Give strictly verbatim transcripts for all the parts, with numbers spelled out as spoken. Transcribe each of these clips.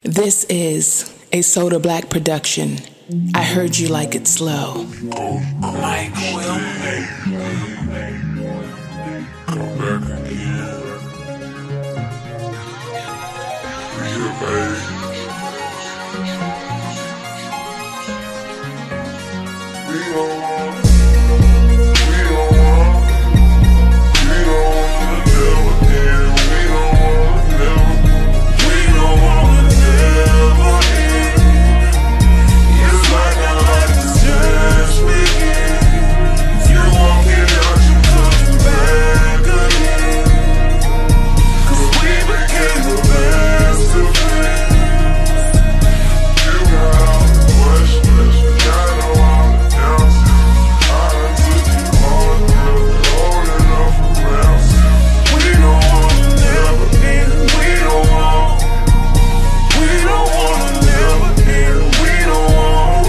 This is a Soda Black production. I heard you like it slow. Mike Will. Come back again. Real baby. We don't want, we don't want, we don't want to never end. We don't want to never, we don't want to never end. It's like our life is just beginning. You walking out, you coming back again. Cause we became the best of friends. You got all the questions, you got all the answers. I done took you all through, holding up around. We don't want to never end. We don't want, we don't want to never end. We don't want.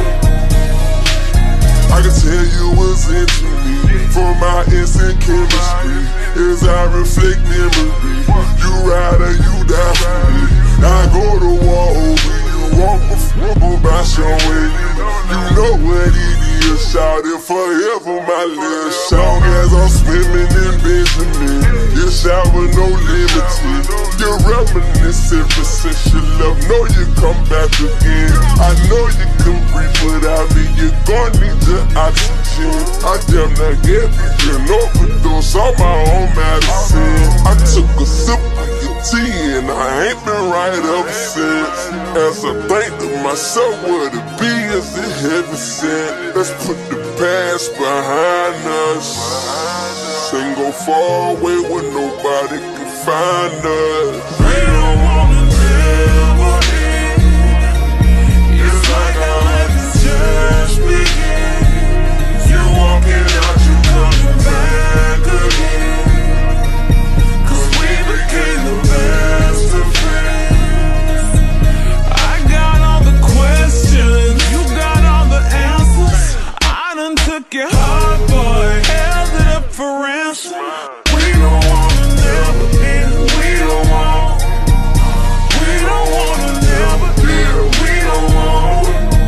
I can tell you was into me from our instant chemistry. As I reflect memory, you ride or you die for me. I go to war over you, walk before by showing you. You know what it is, shout it forever, my little song. As I'm swimming in Benjamin, your shower no limited. You're reminiscent for since your love, know you come back again. I know you can breathe without me, you're gonna need your oxygen. I damn near gave you an overdose on my own medicine. I took a sip of your tea and I ain't been right ever since. As I think to myself, what it be is it heaven sent. Let's put the past behind us and go far away where nobody can find us. We don't wanna never end. It's like our life is just beginning. You walking out, you coming back again. Cause we became the best of friends. I got all the questions, you got all the answers. I done took your heart, boy, held it up for ransom. We don't wanna never end. We don't want, we don't wanna never end. We don't want.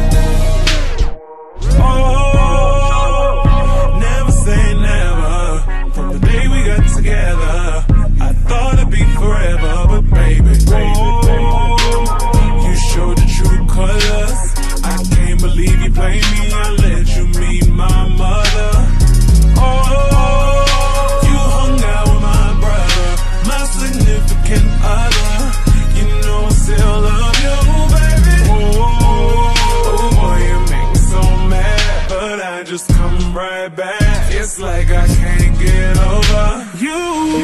Oh, never say never. From the day we got together, I thought it'd be forever, but baby, oh, you showed the true colors. I can't believe you played me. I let you meet my mother. Oh, you hung out with my brother, my significant other. You know I still love you, baby. Oh, boy, you make me so mad, but I just come right back. It's like I can't get over you.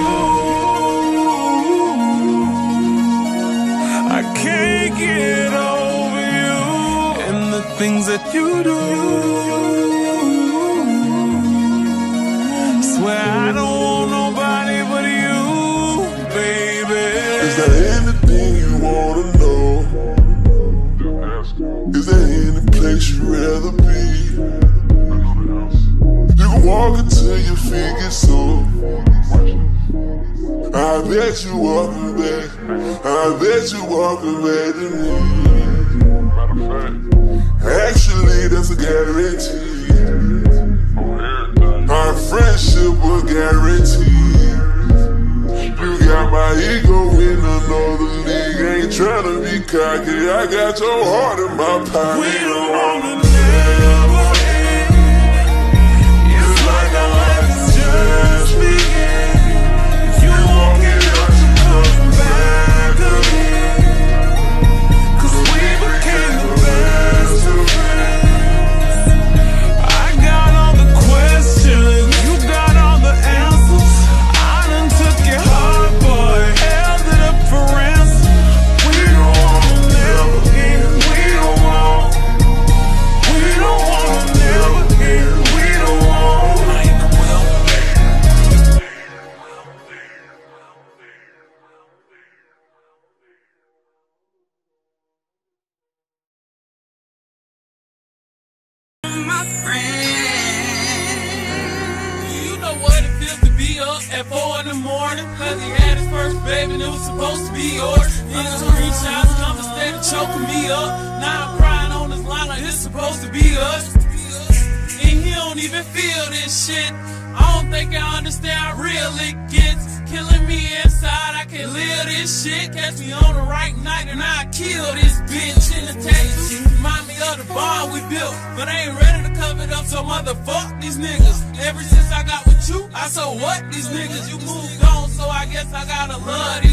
I can't get over you and the things that you do. Swear I don't want nobody but you, baby. Is there anything you wanna know? Is there any place you'd rather be? You can walk until your feet get sore. I bet you walking back, I bet you walking back to me. Actually, that's a guarantee. Our friendship will guarantee. You got my ego in another league. Ain't tryna be cocky, I got your heart in my pocket. We don't wanna never end. It's like our life is just beginning. You walking out, you coming back again. Cause we became the best of friends. I got all the questions, you got all the answers. I done took your heart, boy, held it up for ransom. We don't wanna never end. We don't want, we don't wanna never end. We don't want. My friend, you know what it feels to be up at four in the morning, cause he had his first baby and it was supposed to be yours. In the screenshots, conversations. steady choking me up. Now I'm crying on this line like it's supposed to be us. And he don't even feel this shit. I don't think I understand how real it gets. Killing me inside, I can't live this shit. Catch me on the right night and I kill this bitch. In the tattoo, remind me of the bond we built, but I ain't ready to cover it up, so motherfuck these niggas. Ever since I got with you, I so what these niggas. You moved on, so I guess I gotta love these